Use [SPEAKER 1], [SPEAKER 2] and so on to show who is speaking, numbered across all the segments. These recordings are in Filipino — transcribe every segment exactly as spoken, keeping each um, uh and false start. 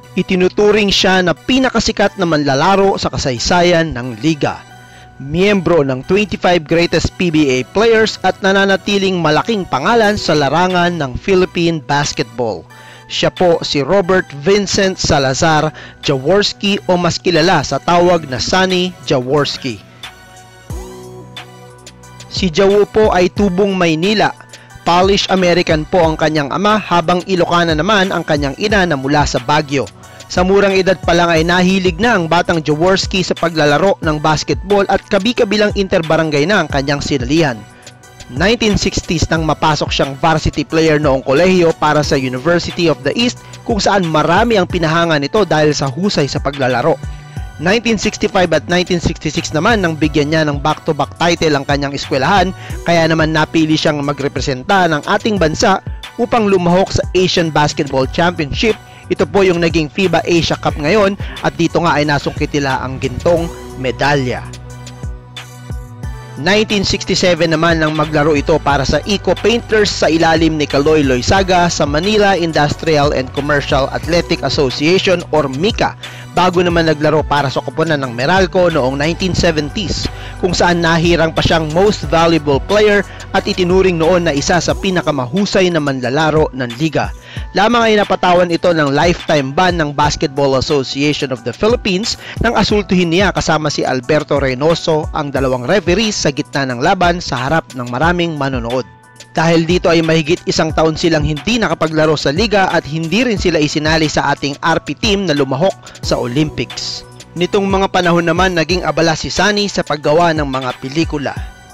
[SPEAKER 1] Itinuturing siya na pinakasikat na manlalaro sa kasaysayan ng liga. Miyembro ng twenty-five greatest P B A players at nananatiling malaking pangalan sa larangan ng Philippine basketball. Siya po si Robert Vincent Salazar Jaworski o mas kilala sa tawag na Sonny Jaworski. Si Jawo po ay tubong Maynila. Polish American po ang kanyang ama habang Ilocana naman ang kanyang ina na mula sa Baguio. Sa murang edad pa lang ay nahilig na ang batang Jaworski sa paglalaro ng basketball at kabi-kabilang interbarangay na ang kanyang sinalihan. nineteen sixties nang mapasok siyang varsity player noong kolehiyo para sa University of the East kung saan marami ang pinahanga nito dahil sa husay sa paglalaro. nineteen sixty-five at nineteen sixty-six naman nang bigyan niya ng back-to-back title ang kanyang eskwelahan, kaya naman napili siyang magrepresenta ng ating bansa upang lumahok sa Asian Basketball Championship. Ito po yung naging FIBA Asia Cup ngayon at dito nga ay nasungkit nila ang gintong medalya. nineteen sixty-seven naman nang maglaro ito para sa Eco Painters sa ilalim ni Kaloy Loizaga sa Manila Industrial and Commercial Athletic Association or MICA, bago naman naglaro para sa koponan ng Meralco noong nineteen seventies kung saan nahirang pa siyang most valuable player at itinuring noon na isa sa pinakamahusay na manlalaro ng liga. Lamang ay napatawan ito ng lifetime ban ng Basketball Association of the Philippines nang asultuhin niya kasama si Alberto Reynoso ang dalawang referees sa gitna ng laban sa harap ng maraming manonood. Dahil dito ay mahigit isang taon silang hindi nakapaglaro sa liga at hindi rin sila isinali sa ating R P team na lumahok sa Olympics. Nitong mga panahon naman naging abala si Sonny sa paggawa ng mga pelikula.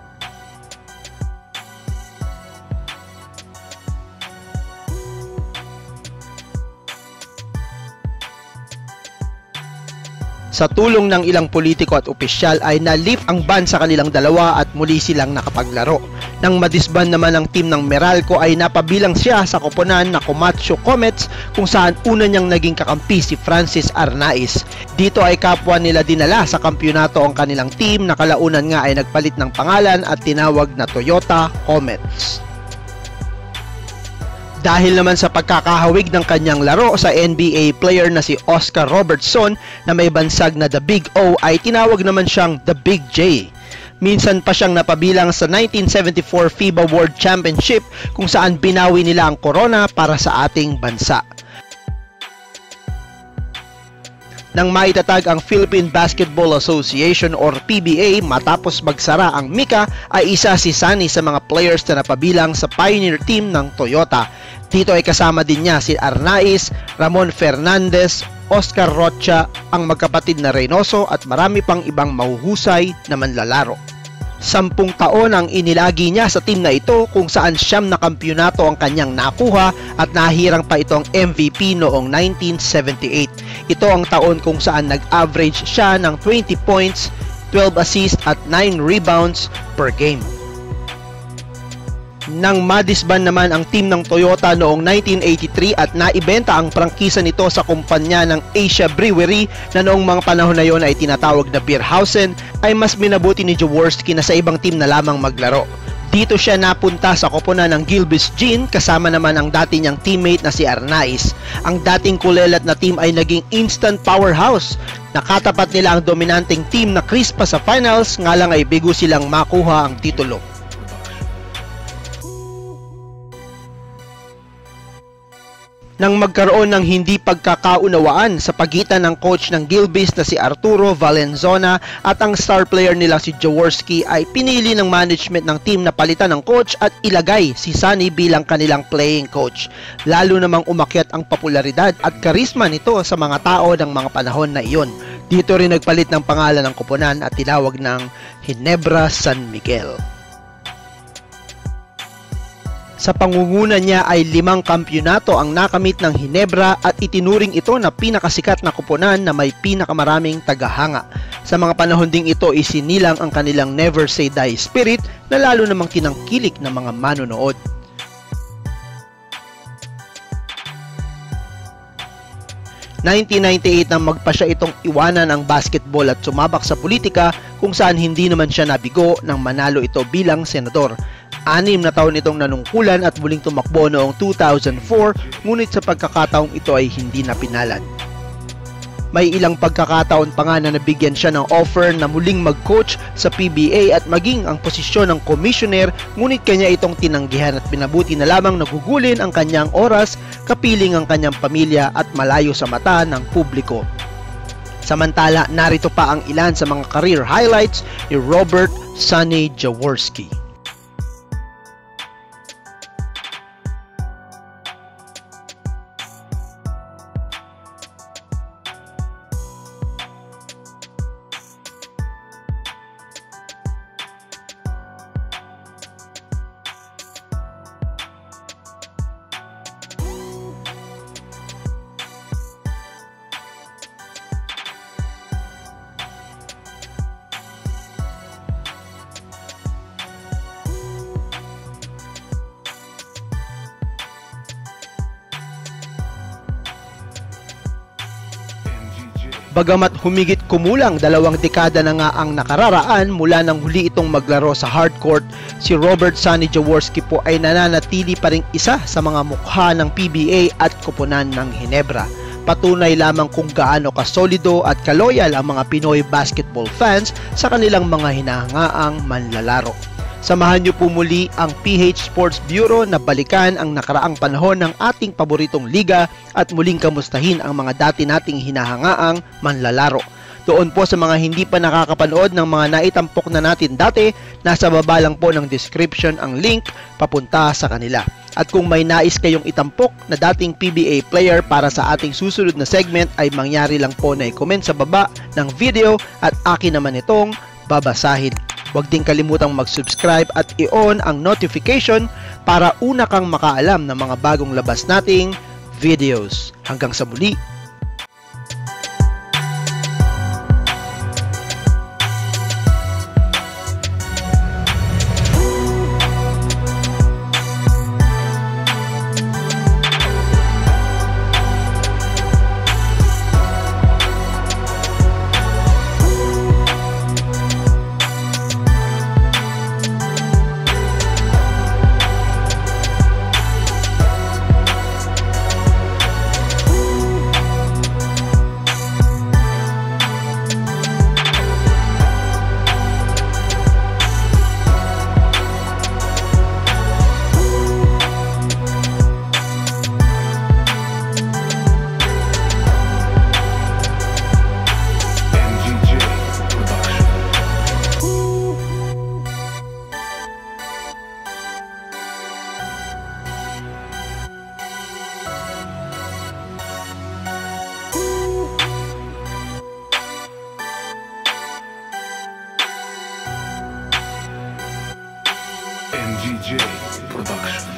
[SPEAKER 1] Sa tulong ng ilang politiko at opisyal ay na-lift ang ban sa kanilang dalawa at muli silang nakapaglaro. Nang madisband naman ang team ng Meralco ay napabilang siya sa koponan na Comacho Comets kung saan una niyang naging kakampi si Francis Arnaiz. Dito ay kapwa nila dinala sa kampyonato ang kanilang team na kalaunan nga ay nagpalit ng pangalan at tinawag na Toyota Comets. Dahil naman sa pagkakahawig ng kanyang laro sa N B A player na si Oscar Robertson na may bansag na The Big O ay tinawag naman siyang The Big J. Minsan pa siyang napabilang sa nineteen seventy-four FIBA World Championship kung saan binawi nila ang corona para sa ating bansa. Nang maitatag ang Philippine Basketball Association or P B A matapos magsara ang MICA ay isa si Sonny sa mga players na napabilang sa pioneer team ng Toyota. Dito ay kasama din niya si Arnaiz, Ramon Fernandez, Oscar Rocha, ang magkapatid na Reynoso at marami pang ibang mahuhusay na manlalaro. Sampung taon ang inilagi niya sa team na ito kung saan siyam na kampyonato ang kanyang nakuha at nahirang pa itong M V P noong nineteen seventy-eight. Ito ang taon kung saan nag-average siya ng twenty points, twelve assists at nine rebounds per game. Nang madisband naman ang team ng Toyota noong nineteen eighty-three at naibenta ang prangkisa nito sa kumpanya ng Asia Brewery na noong mga panahon na yon ay tinatawag na Beerhausen, ay mas minabuti ni Jaworski na sa ibang team na lamang maglaro. Dito siya napunta sa koponan ng Gilbis Jean kasama naman ang dati niyang teammate na si Arnaiz. Ang dating kulelat na team ay naging instant powerhouse. Nakatapat nila ang dominanteng team na Crispa sa finals, nga lang ay bigo silang makuha ang titulo. Nang magkaroon ng hindi pagkakaunawaan sa pagitan ng coach ng Gilbis na si Arturo Valenzona at ang star player nila si Jaworski, ay pinili ng management ng team na palitan ng coach at ilagay si Sonny bilang kanilang playing coach. Lalo namang umakyat ang popularidad at karisma nito sa mga tao ng mga panahon na iyon. Dito rin nagpalit ng pangalan ng koponan at tinawag ng Ginebra San Miguel. Sa pangunguna niya ay limang kampyonato ang nakamit ng Ginebra at itinuring ito na pinakasikat na koponan na may pinakamaraming tagahanga. Sa mga panahon ding ito isinilang ang kanilang never say die spirit na lalo namang tinangkilik ng mga manonood. nineteen ninety-eight nang magpasya itong iwanan ang basketball at sumabak sa politika kung saan hindi naman siya nabigo nang manalo ito bilang senador. Anim na taon itong nanungkulan at muling tumakbo noong two thousand four, ngunit sa pagkakataong ito ay hindi napinalan. May ilang pagkakataon pa nga na nabigyan siya ng offer na muling mag-coach sa P B A at maging ang posisyon ng commissioner, ngunit kanya itong tinanggihan at pinabuti na lamang nagugulin ang kanyang oras, kapiling ang kanyang pamilya at malayo sa mata ng publiko. Samantala, narito pa ang ilan sa mga career highlights ni Robert Sonny Jaworski. Bagamat humigit kumulang dalawang dekada na nga ang nakararaan mula nang huli itong maglaro sa hardcourt, si Robert Sonny Jaworski po ay nananatili pa ring isa sa mga mukha ng P B A at koponan ng Ginebra. Patunay lamang kung gaano kasolido at kaloyal ang mga Pinoy basketball fans sa kanilang mga hinahangaang manlalaro. Samahan niyo po muli ang P H Sports Bureau na balikan ang nakaraang panahon ng ating paboritong liga at muling kamustahin ang mga dati nating hinahangaang manlalaro. Doon po sa mga hindi pa nakakapanood ng mga naitampok na natin dati, nasa baba lang po ng description ang link papunta sa kanila. At kung may nais kayong itampok na dating P B A player para sa ating susunod na segment, ay mangyari lang po na i-comment sa baba ng video at akin naman itong babasahin. Huwag din kalimutang mag-subscribe at i-on ang notification para una kang makaalam ng mga bagong labas nating videos. Hanggang sa muli!
[SPEAKER 2] M G J Production.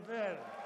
[SPEAKER 3] Jennifer.